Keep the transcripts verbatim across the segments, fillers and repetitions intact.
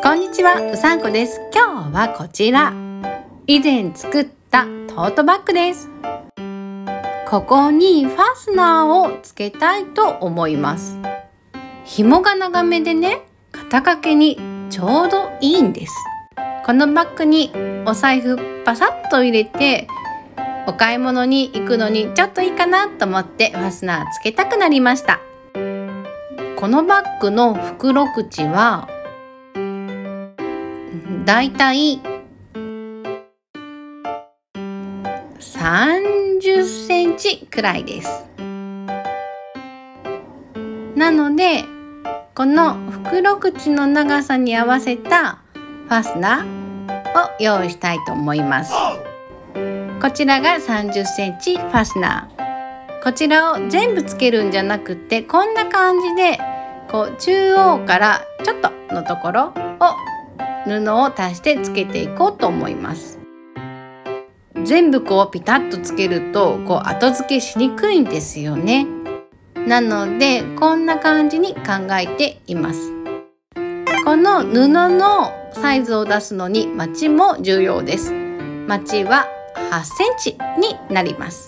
こんにちは、うさんこです。今日はこちら、以前作ったトートバッグです。ここにファスナーをつけたいと思います。紐が長めでね、肩掛けにちょうどいいんです。このバッグにお財布パサッと入れて、お買い物に行くのにちょっといいかなと思ってファスナーつけたくなりました。このバッグの袋口はだいたいさんじゅっセンチくらいです。なのでこの袋口の長さに合わせたファスナーを用意したいと思います。こちらがさんじゅっセンチファスナー。こちらを全部つけるんじゃなくて、こんな感じでこう中央からちょっとのところを布を足してつけていこうと思います。全部こうピタッとつけるとこう後付けしにくいんですよね。なのでこんな感じに考えています。この布のサイズを出すのにマチも重要です。マチははちセンチになります。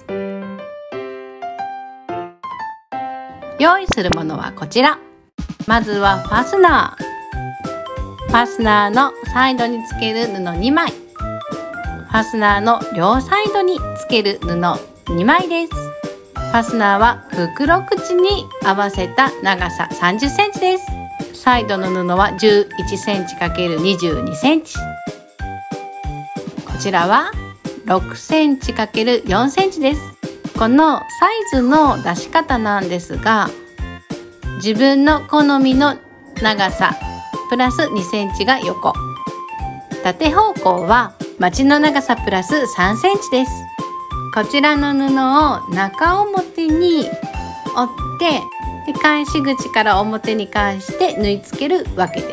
用意するものはこちら。まずはファスナー。ファスナーのサイドにつける布にまい。ファスナーの両サイドにつける布にまいです。ファスナーは袋口に合わせた長ささんじゅっセンチです。サイドの布はじゅういちセンチかけるにじゅうにセンチ。こちらはろくセンチかけるよんセンチです。このサイズの出し方なんですが、自分の好みの長さプラスにセンチが横、縦方向はマチの長さプラスさんセンチです。こちらの布を中表に折ってで返し口から表に返して縫い付けるわけです。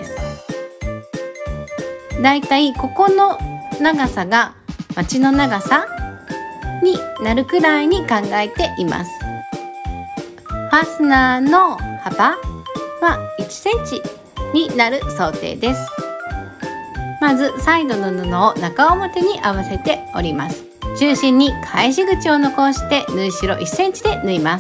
だいたいここの長さがマチの長さになるくらいに考えています。ファスナーの幅はいちセンチになる想定です。まずサイドの布を中表に合わせて折ります。中心に返し口を残して縫い代いちセンチで縫います。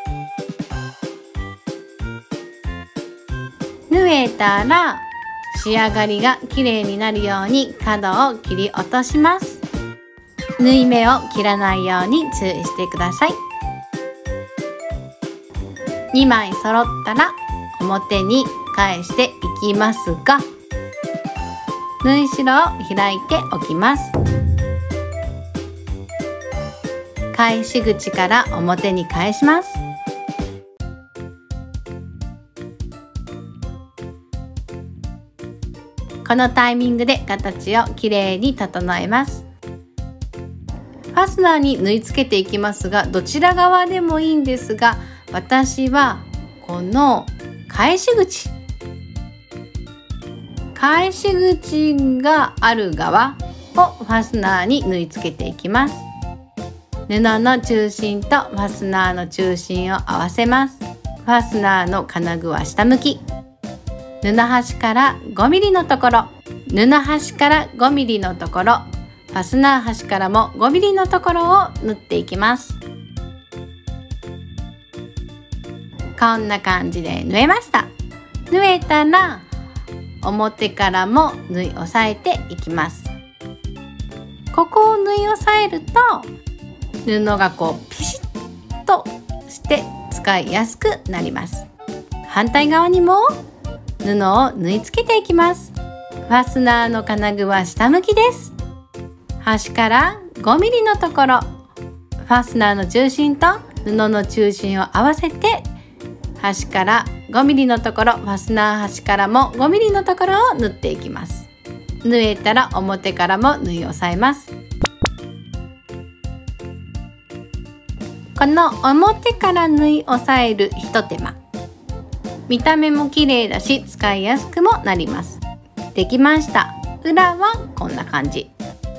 縫えたら仕上がりがきれいになるように角を切り落とします。縫い目を切らないように注意してください。にまい揃ったら表に返していきますが、縫い代を開いておきます。返し口から表に返します。このタイミングで形をきれいに整えます。ファスナーに縫い付けていきますが、どちら側でもいいんですが、私はこの返し口返し口がある側をファスナーに縫い付けていきます。布の中心とファスナーの中心を合わせます。ファスナーの金具は下向き。布端からごミリのところ、布端からごミリのところ、ファスナー端からもごミリのところを縫っていきます。こんな感じで縫えました。縫えたら表からも縫い押さえていきます。ここを縫い押さえると布がこうピシッとして使いやすくなります。反対側にも布を縫い付けていきます。ファスナーの金具は下向きです。端からごミリのところ、ファスナーの中心と布の中心を合わせて端からごミリのところ、ファスナー端からもごミリのところを縫っていきます。縫えたら表からも縫い押さえます。この表から縫い押さえるひと手間、見た目も綺麗だし使いやすくもなります。できました。裏はこんな感じ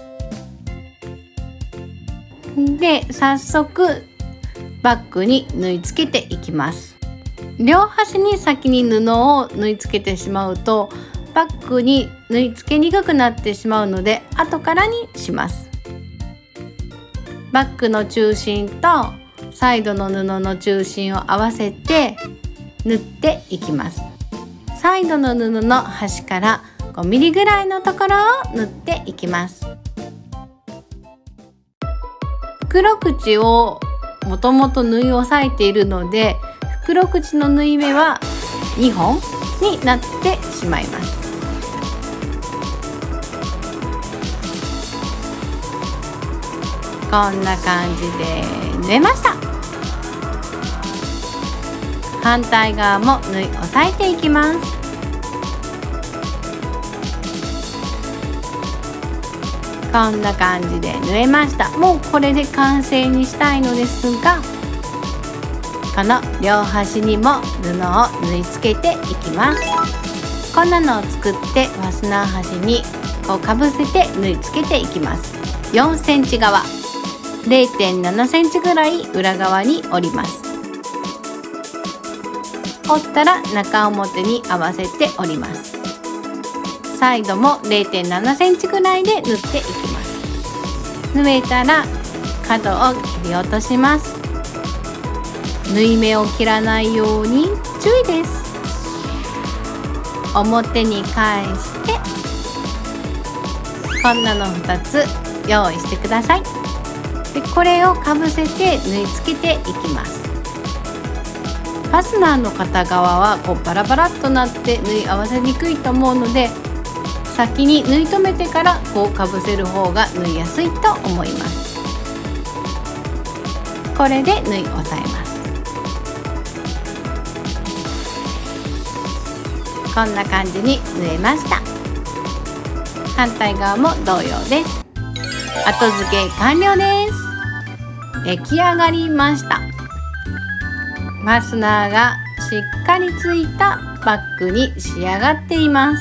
で、早速バッグに縫い付けていきます。両端に先に布を縫い付けてしまうとバッグに縫い付けにくくなってしまうので後からにします。バッグの中心とサイドの布の中心を合わせて縫っていきます。サイドの布の端からごミリぐらいのところを縫っていきます。袋口をもともと縫い押さえているので、袋口の縫い目はにほんになってしまいます。こんな感じで縫えました。反対側も縫い押さえていきます。こんな感じで縫えました。もうこれで完成にしたいのですが、この両端にも布を縫い付けていきます。こんなのを作ってファスナー端にこうかぶせて縫い付けていきます。よんセンチ側、れいてんななセンチぐらい裏側に折ります。折ったら中表に合わせて折ります。サイドも れいてんななセンチぐらいで縫っていきます。縫えたら角を切り落とします。縫い目を切らないように注意です。表に返してこんなのふたつ用意してください。でこれをかぶせて縫い付けていきます。ファスナーの片側はこうバラバラっとなって縫い合わせにくいと思うので、先に縫い留めてからこうかぶせる方が縫いやすいと思います。これで縫い押さえます。こんな感じに縫えました。反対側も同様です。後付け完了です。出来上がりました。ファスナーがしっかりついたバッグに仕上がっています。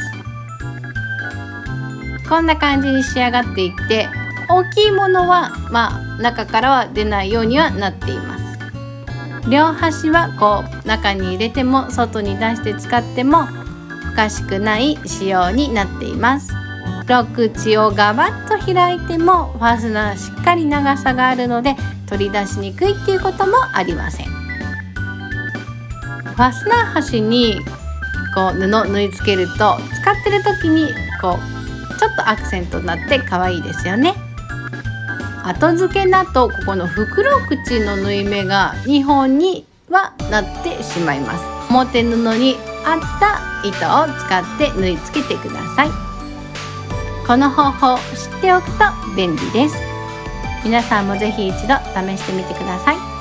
こんな感じに仕上がっていて、大きいものはまあ中からは出ないようにはなっています。両端はこう中に入れても外に出して使ってもおかしくない仕様になっています。袋口をガバッと開いてもファスナーしっかり長さがあるので取り出しにくいっていうこともありません。ファスナー端にこう布縫い付けると使ってる時にこうちょっとアクセントになって可愛いですよね。後付けだとここの袋口の縫い目がにほんにはなってしまいます。表布に合った糸を使って縫い付けてください。この方法知っておくと便利です。皆さんもぜひ一度試してみてください。